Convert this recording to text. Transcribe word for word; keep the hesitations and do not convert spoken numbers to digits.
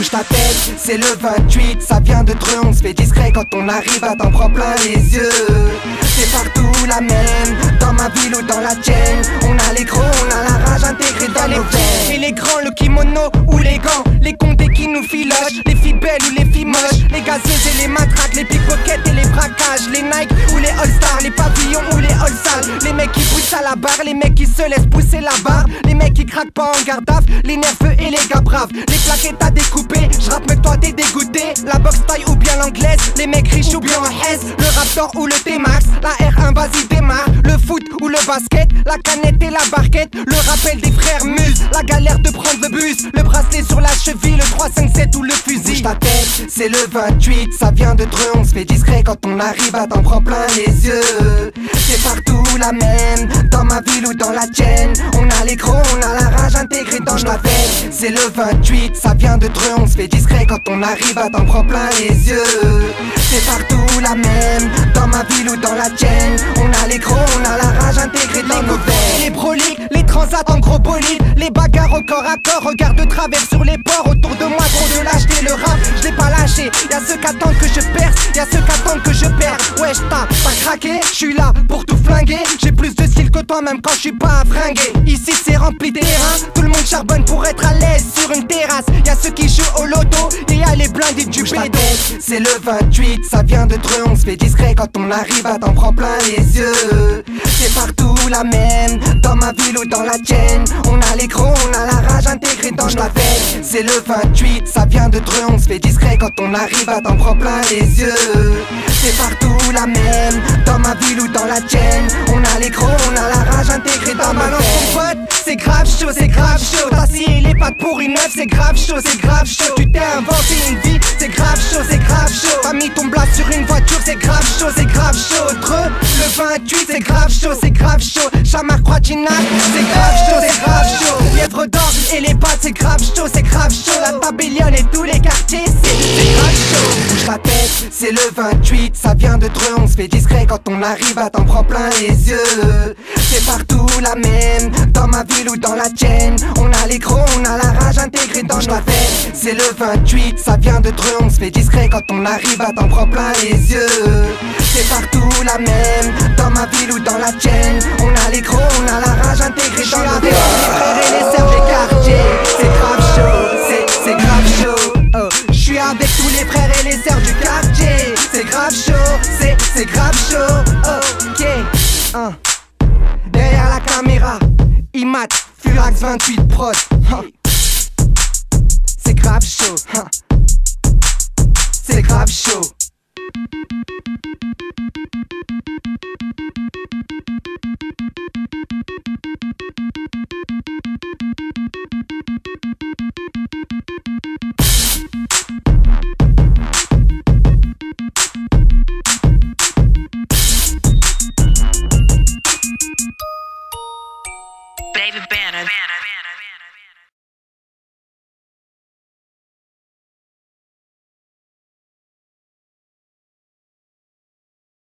bouge ta tête, c'est le vingt-huit. Ça vient de Dreux, on se fait discret quand on arrive à t'en prendre plein les yeux. C'est partout la même, dans ma ville ou dans la tienne. On a les gros, on a la rage intégrée dans les veines. Et les grands, le kimono ou les gants, les condés qui nous filochent, les filles belles ou les filles moches, les gazeuses et les matraques, les pickpockets et les braquages, les Nike ou les All-Stars, les pavillons ou les All-Sales, les mecs qui poussent à la barre, les mecs qui se laissent pousser la barre, les mecs qui craquent pas en garde à vue, les nerveux et les gars braves, les plaquettes à découper, j'rappe mais toi t'es dégoûté, la boxe taille ou bien l'anglaise, les mecs riches ou bien en Hesse, le Raptor ou le T-Max, la R un vas-y démarre, le foot ou le basket, la canette et la barquette, le rappel des frères Muses, la galère de prendre le bus, le bracelet sur la cheville, le trois cinq sept ou le fusil. Bouge ta tête, c'est le vingt-huit. Ça vient de Dreux, on se fait discret quand on arrive à t'en prendre plein les yeux. C'est partout la même, dans ma ville ou dans la tienne. On a les gros, on a la rage intégrée dans nos veines. C'est le vingt-huit, ça vient de Dreux, on se fait discret quand on arrive à t'en prendre plein les yeux. C'est partout la même, dans ma ville ou dans la tienne. On a les gros, on a la rage intégrée dans nos veines. Les broliques, les transats en gros bolide, les bagarres au corps à corps, regarde de travers sur les bords. Autour de moi trop de lâcheté, le rap je l'ai pas lâché. Y'a ceux qui attendent que je perce, y'a ceux qui attendent que je perds. Wesh t'as pas craqué, je suis là pour tout flinguer. J'ai plus de style que toi même quand je suis pas fringué. Ici c'est rempli de terrain, tout le monde charbonne pour être à l'aise sur une terrasse. Y'a ceux qui jouent au loto et y'a les blindés du bédo. C'est le vingt-huit, ça vient de Dreux, on se fait discret quand on arrive à t'en prendre plein les yeux. C'est partout la même, dans ma ville ou dans la tienne. On a les gros, on a la rage intégrée dans la veine. C'est le vingt-huit, ça vient de Dreux, on se fait discret quand on arrive à t'en prendre plein les yeux. C'est partout la même, dans ma ville ou dans la tienne. On a les gros, on a la rage intégrée dans ma veine. C'est grave chaud, c'est grave chaud. T'as scié les pattes pour une meuf, c'est grave chaud, c'est grave chaud. Tu t'es inventé une vie, c'est grave chaud, c'est grave chaud. T'as mis ton blas sur une voiture, c'est grave chaud, c'est grave chaud. Dreux, le vingt-huit, c'est grave chaud, c'est grave chaud. Chamar Croatina, c'est grave chaud, c'est grave chaud. Lièvre d'or et les pattes, c'est grave chaud, c'est grave chaud. La tabellion et tous les quartiers, c'est grave chaud. Bouge ta tête, c'est le vingt-huit, ça vient de Dreux, on se fait discret quand on arrive à t'en prendre plein les yeux. C'est partout la même, dans ma ville ou dans la tienne. On a les gros, on a la rage intégrée dans nos veines. C'est le vingt-huit, ça vient de Dreux, on se fait discret quand on arrive à t'en prendre plein les yeux. C'est partout la même, dans ma ville ou dans la tienne. On a les gros, on a la rage intégrée dans nos veines. Les frères et les sœurs des quartiers, c'est grave chaud, c'est, c'est grave chaud. Oh, je suis avec tous les frères et les sœurs du quartier, c'est grave chaud, c'est, c'est grave chaud. Ok, hein. Derrière la caméra, Imat, Furax vingt-huit prod. Huh. C'est grave chaud, huh. C'est grave chaud.